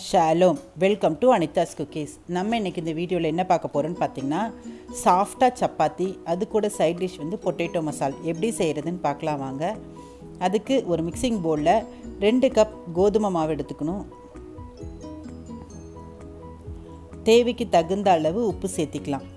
Shalom, welcome to Anita's cookies. நம்ம இன்றைக்கி இந்த வீடியோவில் என்ன பார்க்க போகிறோன்னு பார்த்தீங்கன்னா, சாஃப்டாக சப்பாத்தி, அது கூட சைட் டிஷ் வந்து பொட்டேட்டோ மசால் எப்படி செய்கிறதுன்னு பார்க்கலாம் வாங்க. அதுக்கு ஒரு மிக்சிங் பவுலில் 2 கப் கோதுமை மாவு எடுத்துக்கணும். தேவைக்கு தகுந்த அளவு உப்பு சேர்த்திக்கலாம்.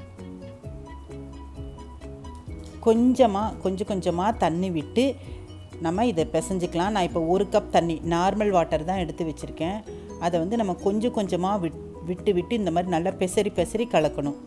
கொஞ்சம் கொஞ்சமாக தண்ணி விட்டு நம்ம இதை பிசைஞ்சிக்கலாம். நான் இப்போ 1 கப் தண்ணி நார்மல் வாட்டர் தான் எடுத்து வச்சுருக்கேன். அதை வந்து நம்ம கொஞ்சம் கொஞ்சமாக விட்டு இந்த மாதிரி நல்லா பெசரி கலக்கணும்.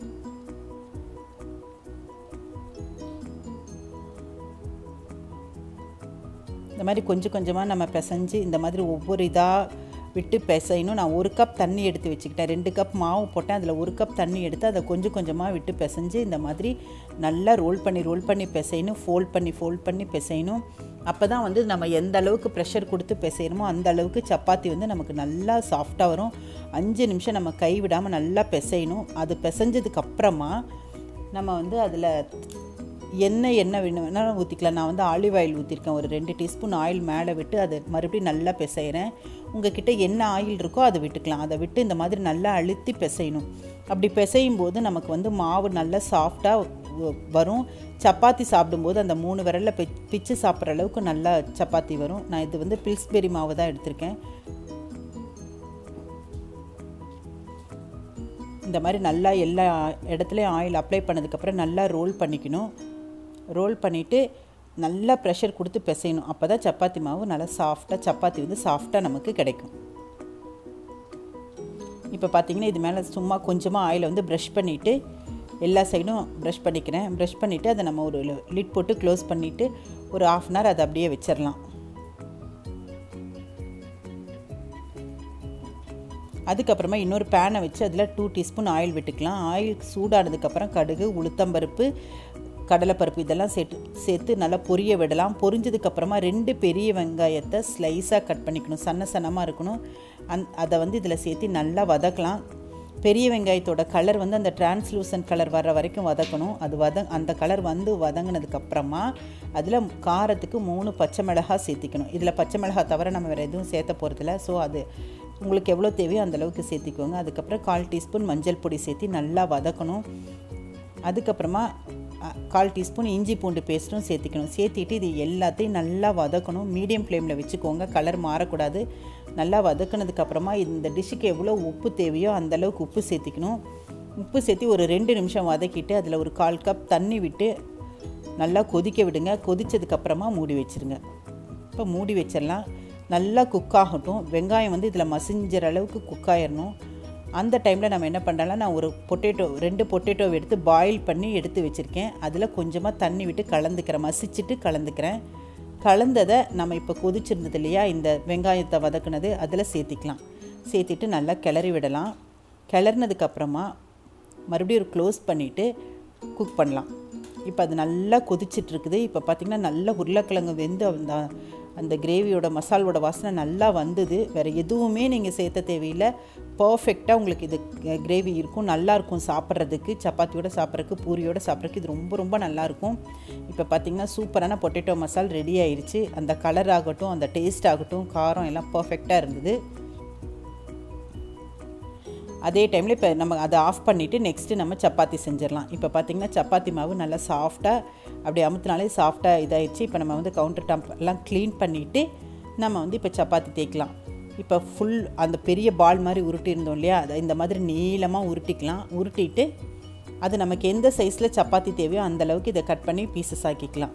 இந்த மாதிரி கொஞ்சம் கொஞ்சமாக நம்ம பிசைஞ்சு இந்த மாதிரி ஒவ்வொரு இதாக விட்டு பிசையணும். நான் 1 கப் தண்ணி எடுத்து வச்சுக்கிட்டேன். 2 கப் மாவு போட்டேன், அதில் 1 கப் தண்ணி எடுத்து அதை கொஞ்சம் கொஞ்சமாக விட்டு பிசைஞ்சு இந்த மாதிரி நல்லா ரோல் பண்ணி பிசையணும். ஃபோல்ட் பண்ணி பிசையணும். அப்போ தான் வந்து நம்ம எந்த அளவுக்கு ப்ரெஷர் கொடுத்து பிசையணுமோ அந்த அளவுக்கு சப்பாத்தி வந்து நமக்கு நல்லா சாஃப்டாக வரும். 5 நிமிஷம் நம்ம கை விடாமல் நல்லா பிசையணும். அது பிசைஞ்சதுக்கப்புறமா நம்ம வந்து அதில் எண்ணெய் வேணாலும் ஊற்றிக்கலாம். நான் வந்து ஆலிவ் ஆயில் ஊற்றிருக்கேன். ஒரு 2 டீஸ்பூன் ஆயில் மேலே விட்டு அதை மறுபடியும் நல்லா பிசைகிறேன். உங்கள்கிட்ட என்ன ஆயில் இருக்கோ அதை விட்டுக்கலாம். அதை விட்டு இந்த மாதிரி நல்லா அழுத்தி பிசையணும். அப்படி பிசையும் போது நமக்கு வந்து மாவு நல்லா சாஃப்டாக வரும். சப்பாத்தி சாப்பிடும்போது அந்த 3 விரலில் பிச்சு சாப்பிட்ற அளவுக்கு நல்லா சப்பாத்தி வரும். நான் இது வந்து பில்ஸ்பெரி மாவு தான் எடுத்திருக்கேன். இந்த மாதிரி நல்லா எல்லா இடத்துலையும் ஆயில் அப்ளை பண்ணதுக்கப்புறம் நல்லா ரோல் பண்ணிக்கணும். ரோல் பண்ணிவிட்டு நல்லா ப்ரெஷர் கொடுத்து பிசையணும். அப்போ தான் சப்பாத்தி மாவு நல்லா சாஃப்டாக சப்பாத்தி வந்து சாஃப்டாக நமக்கு கிடைக்கும். இப்போ பார்த்திங்கன்னா இது மேலே சும்மா கொஞ்சமாக ஆயிலை வந்து ப்ரஷ் பண்ணிவிட்டு எல்லா சைடும் ப்ரஷ் பண்ணிக்கிறேன். ப்ரஷ் பண்ணிவிட்டு அதை நம்ம ஒரு லிட் போட்டு க்ளோஸ் பண்ணிவிட்டு ஒரு 1/2 அன் ஹவர் அதை அப்படியே வச்சிடலாம். அதுக்கப்புறமா இன்னொரு பேனை வச்சு அதில் 2 டீஸ்பூன் ஆயில் விட்டுக்கலாம். ஆயில் சூடானதுக்கப்புறம் கடுகு, உளுத்தம்பருப்பு, கடலைப்பருப்பு இதெல்லாம் சேர்த்து நல்லா பொரிய விடலாம். பொரிஞ்சதுக்கப்புறமா 2 பெரிய வெங்காயத்தை ஸ்லைஸாக கட் பண்ணிக்கணும். சன்னமாக இருக்கணும். அதை வந்து இதில் சேர்த்து நல்லா வதக்கலாம். பெரிய வெங்காயத்தோட கலர் வந்து அந்த டிரான்ஸ்லூசன்ட் கலர் வர்ற வரைக்கும் வதக்கணும். அந்த கலர் வந்து வதங்கினதுக்கப்புறமா அதில் காரத்துக்கு 3 பச்சை மிளகாய் சேர்த்திக்கணும். இதில் பச்சை மிளகாய் தவிர நம்ம வேறு எதுவும் சேர்த்த போகிறதில்ல. ஸோ அது உங்களுக்கு எவ்வளோ தேவையோ அந்தளவுக்கு சேர்த்திக்கோங்க. அதுக்கப்புறம் 1/4 டீஸ்பூன் மஞ்சள் பொடி சேர்த்து நல்லா வதக்கணும். அதுக்கப்புறமா 1/4 டீஸ்பூன் இஞ்சி பூண்டு பேஸ்ட்டும் சேர்த்திக்கணும். சேர்த்திட்டு இது எல்லாத்தையும் நல்லா வதக்கணும். மீடியம் ஃப்ளேமில் வச்சுக்கோங்க, கலர் மாறக்கூடாது. நல்லா வதக்கினதுக்கப்புறமா இந்த டிஷ்ஷுக்கு எவ்வளோ உப்பு தேவையோ அந்தளவுக்கு உப்பு சேர்த்திக்கணும். உப்பு சேர்த்து ஒரு 2 நிமிஷம் வதக்கிட்டு அதில் ஒரு 1/4 கப் தண்ணி விட்டு நல்லா கொதிக்க விடுங்க. கொதித்ததுக்கப்புறமா மூடி வச்சுருங்க. இப்போ மூடி வச்சிடலாம். நல்லா குக் ஆகட்டும். வெங்காயம் வந்து இதில் மசிஞ்சிற அளவுக்கு குக் ஆயிடணும். அந்த டைமில் நம்ம என்ன பண்ணுறோம்னா, நான் ஒரு 2 பொட்டேட்டோவை எடுத்து பாயில் பண்ணி எடுத்து வச்சுருக்கேன். அதில் கொஞ்சமாக தண்ணி விட்டு மசிச்சுட்டு கலந்துக்கிறேன். கலந்ததை நம்ம இப்போ கொதிச்சிருந்தது இல்லையா, இந்த வெங்காயத்தை வதக்குனது அதில் சேர்த்திக்கலாம். சேர்த்திட்டு நல்லா கிளறி விடலாம். கிளறினதுக்கப்புறமா மறுபடியும் ஒரு க்ளோஸ் பண்ணிவிட்டு குக் பண்ணலாம். இப்போ அது நல்லா கொதிச்சிட்ருக்குது. இப்போ பார்த்திங்கன்னா நல்லா உருளைக்கிழங்கு வெந்து அந்த கிரேவியோட மசாலோட வாசனை நல்லா வந்தது. வேறு எதுவுமே நீங்கள் சேர்த்த தேவையில்லை. பர்ஃபெக்டாக உங்களுக்கு இது கிரேவி இருக்கும். நல்லாயிருக்கும் சாப்பிட்றதுக்கு. சப்பாத்தியோடு சாப்பிட்றதுக்கு, பூரியோடு சாப்பிட்றதுக்கு இது ரொம்ப நல்லாயிருக்கும். இப்போ பார்த்திங்கன்னா சூப்பரான பொட்டேட்டோ மசால் ரெடி ஆயிடுச்சு. அந்த கலர் ஆகட்டும், அந்த டேஸ்ட் ஆகட்டும், காரம் எல்லாம் பர்ஃபெக்டாக இருந்தது. அதே டைமில் இப்போ நம்ம அதை ஆஃப் பண்ணிவிட்டு நெக்ஸ்ட்டு நம்ம சப்பாத்தி செஞ்சிடலாம். இப்போ பார்த்திங்கன்னா சப்பாத்தி மாவு நல்லா சாஃப்டாக அப்படி அமுத்தினாலே சாஃப்டாக இதாகிடுச்சு. இப்போ நம்ம வந்து கவுண்டர் டாப் எல்லாம் க்ளீன் பண்ணிவிட்டு நம்ம வந்து இப்போ சப்பாத்தி தேய்க்கலாம். இப்போ ஃபுல் அந்த பெரிய பால் மாதிரி உருட்டியிருந்தோம் இல்லையா, அதை இந்த மாதிரி நீளமாக உருட்டிக்கலாம். உருட்டிட்டு அது நமக்கு எந்த சைஸில் சப்பாத்தி தேவையோ அந்தளவுக்கு இதை கட் பண்ணி பீசஸ் ஆக்கிக்கலாம்.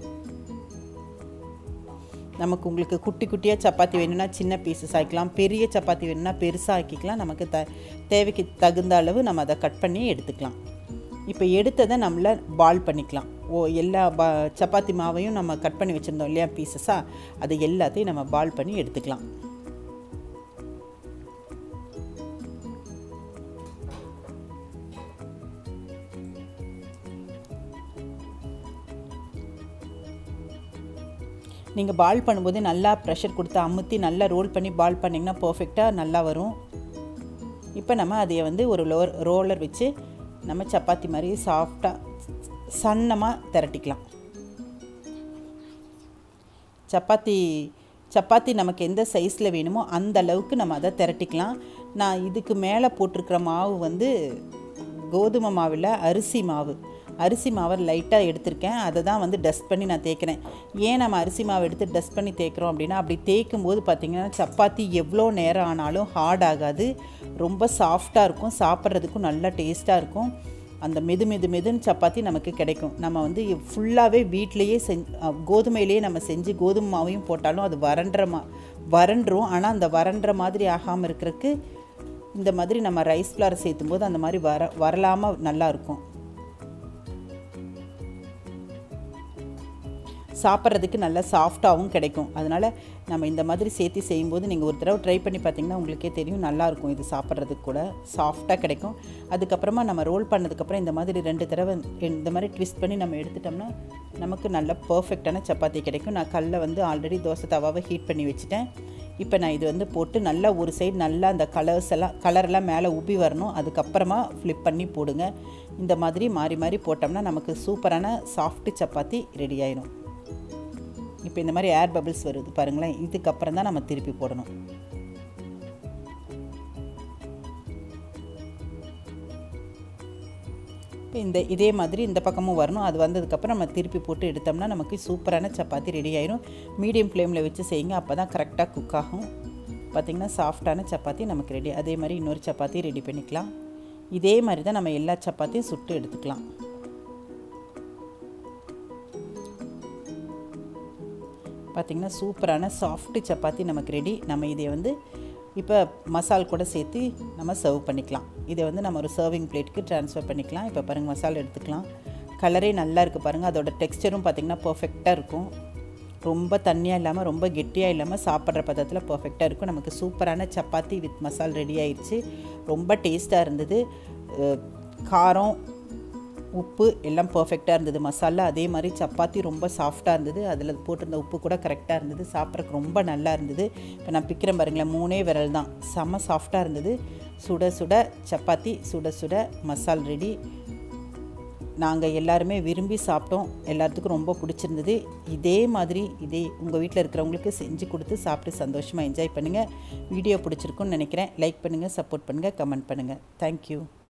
நமக்கு உங்களுக்கு குட்டியாக சப்பாத்தி வேணும்னா சின்ன பீசஸ் ஆக்கிக்கலாம். பெரிய சப்பாத்தி வேணும்னா பெருசாக ஆக்கிக்கலாம். நமக்கு தேவைக்கு தகுந்த அளவு நம்ம அதை கட் பண்ணி எடுத்துக்கலாம். இப்போ எடுத்ததை நம்மள பால் பண்ணிக்கலாம். எல்லா சப்பாத்தி மாவையும் நம்ம கட் பண்ணி வச்சுருந்தோம் இல்லையா பீசஸாக, அது எல்லாத்தையும் நம்ம பால் பண்ணி எடுத்துக்கலாம். நீங்கள் பால் பண்ணும்போது நல்லா ப்ரெஷர் கொடுத்து அமுத்தி நல்லா ரோல் பண்ணி பால் பண்ணிங்கன்னா பர்ஃபெக்டாக நல்லா வரும். இப்போ நம்ம அதை வந்து ஒரு ரோலர் வச்சு நம்ம சப்பாத்தி மாதிரி சாஃப்டாக சன்னமாக திரட்டிக்கலாம். சப்பாத்தி சப்பாத்தி நமக்கு எந்த சைஸில் வேணுமோ அந்த அளவுக்கு நம்ம அதை திரட்டிக்கலாம். நான் இதுக்கு மேலே போட்டிருக்கிற மாவு வந்து கோதுமை மாவில் அரிசி மாவை லைட்டாக எடுத்திருக்கேன். அதை தான் வந்து டஸ்ட் பண்ணி நான் தேய்க்கிறேன். ஏன் நம்ம அரிசி மாவு எடுத்து டஸ்ட் பண்ணி தேய்க்கிறோம் அப்படின்னா, அப்படி தேய்க்கும் போது பார்த்திங்கன்னா சப்பாத்தி எவ்வளோ நேரம் ஆனாலும் ஹார்ட் ஆகாது, ரொம்ப சாஃப்டாக இருக்கும், சாப்பிட்றதுக்கும் நல்லா டேஸ்ட்டாக இருக்கும். அந்த மெதுன்னு சப்பாத்தி நமக்கு கிடைக்கும். நம்ம வந்து ஃபுல்லாகவே வீட்டிலையே கோதுமையிலேயே நம்ம செஞ்சு கோதுமை மாவையும் போட்டாலும் அது வறண்டுரும். ஆனால் அந்த வறண்டுற மாதிரி ஆகாமல் இருக்கிறதுக்கு இந்த மாதிரி நம்ம ரைஸ் ஃப்ளார் சேர்த்தும் போது அந்த மாதிரி வரலாமல் நல்லாயிருக்கும். சாப்பிட்றதுக்கு நல்லா சாஃப்டாகவும் கிடைக்கும். அதனால் நம்ம இந்த மாதிரி சேர்த்து செய்யும்போது நீங்கள் ஒரு தடவை ட்ரை பண்ணி பார்த்தீங்கன்னா உங்களுக்கே தெரியும், நல்லாயிருக்கும். இது சாப்பிட்றதுக்கு கூட சாஃப்டாக கிடைக்கும். அதுக்கப்புறமா நம்ம ரோல் பண்ணதுக்கப்புறம் இந்த மாதிரி 2 தடவை இந்த மாதிரி ட்விஸ்ட் பண்ணி நம்ம எடுத்துட்டோம்னா நமக்கு நல்ல பர்ஃபெக்டான சப்பாத்தி கிடைக்கும். நான் கல்லை வந்து ஆல்ரெடி தோசை தவாவை ஹீட் பண்ணி வச்சுட்டேன். இப்போ நான் இது வந்து போட்டு நல்லா ஒரு சைடு நல்லா அந்த கலரெல்லாம் மேலே உப்பி வரணும். அதுக்கப்புறமா ஃப்ளிப் பண்ணி போடுங்க. இந்த மாதிரி மாறி போட்டோம்னா நமக்கு சூப்பரான சாஃப்ட் சப்பாத்தி ரெடி ஆயிடும். இப்போ இந்த மாதிரி ஏர் பபிள்ஸ் வருது பாருங்களேன். இதுக்கப்புறம் தான் நம்ம திருப்பி போடணும். இதே மாதிரி இந்த பக்கமும் வரணும். அது வந்ததுக்கப்புறம் நம்ம திருப்பி போட்டு எடுத்தோம்னா நமக்கு சூப்பரான சப்பாத்தி ரெடி ஆயிடும். மீடியம் ஃப்ளேமில் வச்சு செய்யுங்க, அப்போ தான் கரெக்டாக குக் ஆகும். பார்த்திங்கன்னா சாஃப்டான சப்பாத்தி நமக்கு ரெடி. அதே மாதிரி இன்னொரு சப்பாத்தி ரெடி பண்ணிக்கலாம். இதே மாதிரி தான் நம்ம எல்லா சப்பாத்தியும் சுட்டு எடுத்துக்கலாம். பார்த்திங்கன்னா சூப்பரான சாஃப்ட் சப்பாத்தி நமக்கு ரெடி. நம்ம இதை வந்து இப்போ மசால் கூட சேர்த்து நம்ம சர்வ் பண்ணிக்கலாம். இதை வந்து நம்ம ஒரு சர்விங் பிளேட்டுக்கு ட்ரான்ஸ்ஃபர் பண்ணிக்கலாம். இப்போ பாருங்கள், மசாலா எடுத்துக்கலாம். கலரே நல்லா இருக்குது பாருங்கள். அதோட டெக்ஸ்சரும் பார்த்திங்கன்னா பர்ஃபெக்டாக இருக்கும். ரொம்ப தண்ணியாக இல்லாமல் ரொம்ப கெட்டியாக இல்லாமல் சாப்பிட்ற பதத்தில் பர்ஃபெக்டாக இருக்கும். நமக்கு சூப்பரான சப்பாத்தி வித் மசால் ரெடி ஆயிடுச்சு. ரொம்ப டேஸ்ட்டாக இருந்தது. காரம் உப்பு எல்லாம் பர்ஃபெக்டாக இருந்தது. மசாலா அதே மாதிரி சப்பாத்தி ரொம்ப சாஃப்டாக இருந்தது. அதில் போட்டிருந்த உப்பு கூட கரெக்டாக இருந்தது. சாப்பிட்றதுக்கு ரொம்ப நல்லா இருந்தது. இப்போ நான் பிக்கிறேன் பாருங்களேன், 3 விரல் தான். செம்ம சாஃப்டாக இருந்தது. சுட சப்பாத்தி, சுட மசால் ரெடி. நாங்கள் எல்லாருமே விரும்பி சாப்பிட்டோம். எல்லாத்துக்கும் ரொம்ப பிடிச்சிருந்தது. இதே மாதிரி உங்கள் வீட்டில் இருக்கிறவங்களுக்கு செஞ்சு கொடுத்து சாப்பிட்டு சந்தோஷமாக என்ஜாய் பண்ணுங்கள். வீடியோ பிடிச்சிருக்குன்னு நினைக்கிறேன். லைக் பண்ணுங்கள், சப்போர்ட் பண்ணுங்கள், கமெண்ட் பண்ணுங்கள். தேங்க்யூ.